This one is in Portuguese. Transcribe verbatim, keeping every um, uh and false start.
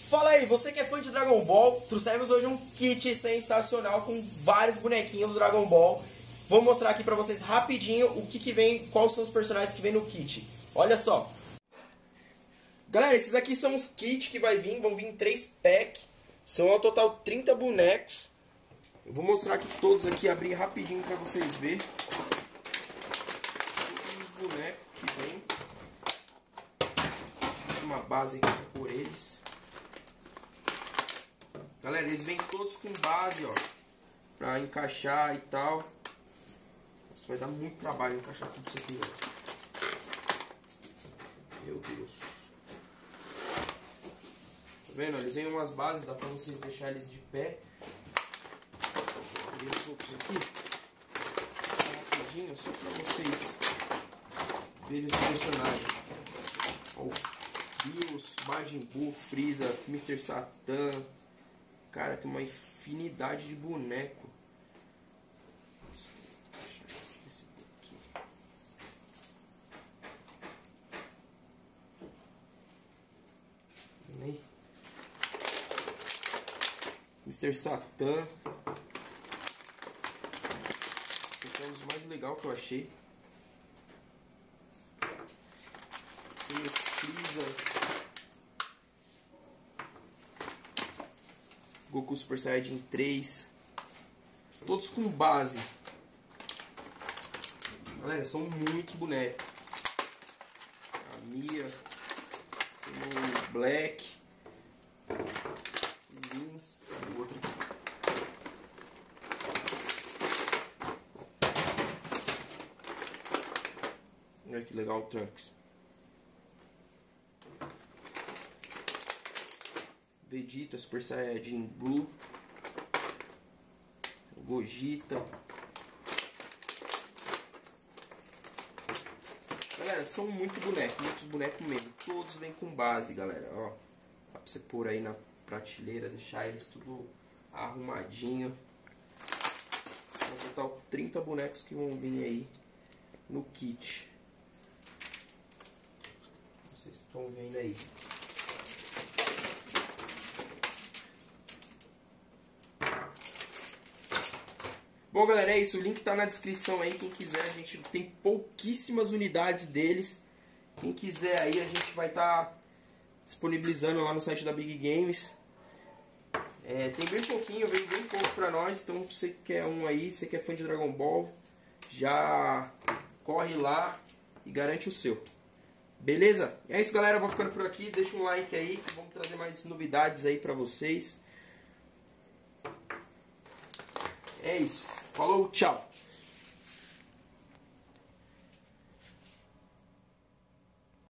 Fala aí, você que é fã de Dragon Ball, trouxemos hoje um kit sensacional com vários bonequinhos do Dragon Ball. Vou mostrar aqui pra vocês rapidinho o que que vem, quais são os personagens que vem no kit. Olha só. Galera, esses aqui são os kits que vai vir, vão vir em três packs. São ao total trinta bonecos. Eu vou mostrar aqui todos aqui, abrir rapidinho pra vocês verem. Todos os bonecos que vem. Fiz uma base aqui por eles. Galera, eles vêm todos com base, ó, pra encaixar e tal. Nossa, vai dar muito trabalho encaixar tudo isso aqui, ó. Meu Deus. Tá vendo? Eles vêm umas bases, dá pra vocês deixarem eles de pé. Vou abrir os outros aqui. Rapidinho, só pra vocês verem os personagens. Ó, o Bills, Majin Buu, Freeza, mister Satan. Cara, tem uma infinidade de boneco. Deixa eu deixar esse aqui. Vem aí. mister Satan. Esse é um dos mais legais que eu achei. Tem o Freeza. Goku Super Saiyajin três. Todos com base. Galera, são muitos bonecos. A Mia. Tem o Black. O Lins. E o outro aqui. Olha que legal o Trunks. Vegeta, Super Saiyajin Blue, Gogeta. Galera, são muito bonecos, muitos bonecos mesmo. Todos vêm com base, galera. Ó, dá pra você pôr aí na prateleira, deixar eles tudo arrumadinho. São total trinta bonecos que vão vir aí no kit. Vocês estão vendo aí. Bom, galera, é isso. O link tá na descrição aí. Quem quiser, a gente tem pouquíssimas unidades deles. Quem quiser aí, a gente vai estar tá disponibilizando lá no site da Big Games. É, tem bem pouquinho, veio bem pouco pra nós. Então, se você quer um aí, se você quer fã de Dragon Ball, já corre lá e garante o seu. Beleza? É isso, galera. Eu vou ficando por aqui. Deixa um like aí. Vamos trazer mais novidades aí pra vocês. É isso. Falou, tchau!